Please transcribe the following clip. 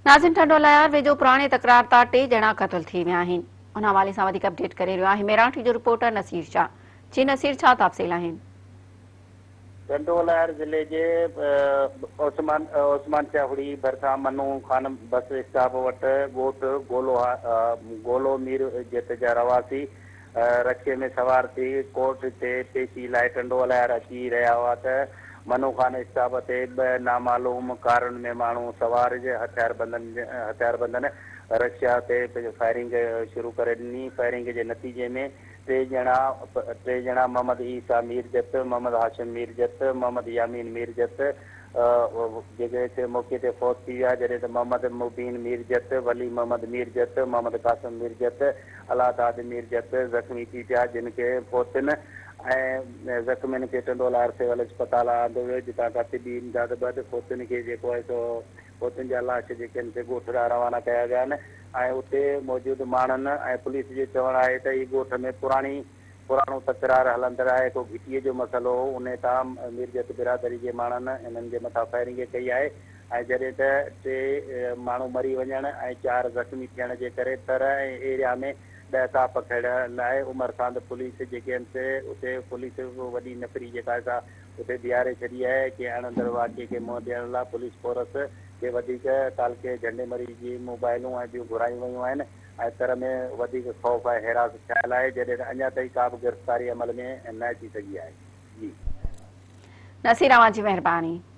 नाज़िन ٹنڈوالهيار वेझो پراڻي तकरार तां 3 ॼणा क़तल थी विया आहिनि। उन हवाले सां वधीक अपडेट करे रहियो आहे मेराठी जो रिपोर्टर नसीर शाह। जी नसीर, छा तफ़सील आहिनि? ٹنڈوالهيار ضلع जे ओस्मान चाहुड़ी भरिसां मनू खान बस स्टॉप वटि ॻोठ गोलो मीर जत जा रवासी रक्षे में सवार थी कोर्ट ते पेशी लाइ ٹنڈوالهيار अची रहिया हुआ त मनू खान स्टॉप ते 2 नामालूम कारुनि में माण्हू सवार हथियारबंदनि रक्षा ते फायरिंग शुरू करे ॾिनी। फायरिंग जे नतीजे में 3 ॼणा मोहम्मद ईसा मीरजत, मोहम्मद हाशिम मीरजत, मोहम्मद यामीन मीरजत जेके मौके ते फौत थी विया, जॾहिं त मोहम्मद मुबीन मीरजत, वली मोहम्मद मीरजत, मोहम्मद कासिम मीरजत, अलादाद मीरजत ज़ख़्मी थी पिया, जिन खे फौतनि ऐं ज़ख़्मियुनि खे ٹنڈوالهيار सिविल अस्पताल आंदो वियो, जितां खां तिबी इमदाद बैदि फौतनि खे जेको आहे सो फौतनि जा लाश जेके आहिनि से ॻोठ ॾांहुं रवाना कया विया आहिनि। ऐं उते मौजूदु माण्हुनि ऐं पुलिस जो चवणु आहे त ई ॻोठ में पुराणो तकरार हलंदड़ आहे, को घिटीअ जो मसइलो हो, उन तां मीरजत बिरादरी जे माण्हुनि इन्हनि जे मथां फायरिंग कई आहे। ऐं जॾहिं त 3 माण्हू मरी वञण ऐं 4 ज़ख़्मी थियण जे करे तर ऐं एरिया में ॾहकाप खणण लाइ उमरसांद पुलिस जेके आहिनि से उते पुलिस वॾी नफ़री जेका आहे उते बीहारे छॾी आहे कि अणंदड़ वाक़े खे मुंहुं ॾियण लाइ पुलिस फोर्स खे वधीक तालके झंडे मरी जी मोबाइलूं ऐं ॿियूं घुरायूं वयूं आहिनि ऐं तर में वधीक ख़ौफ़ ऐं हिरास थियल आहे, जॾहिं त अञा ताईं का बि गिरफ़्तारी अमल में न अची सघी आहे। जी नसीर, अवां जी महिरबानी।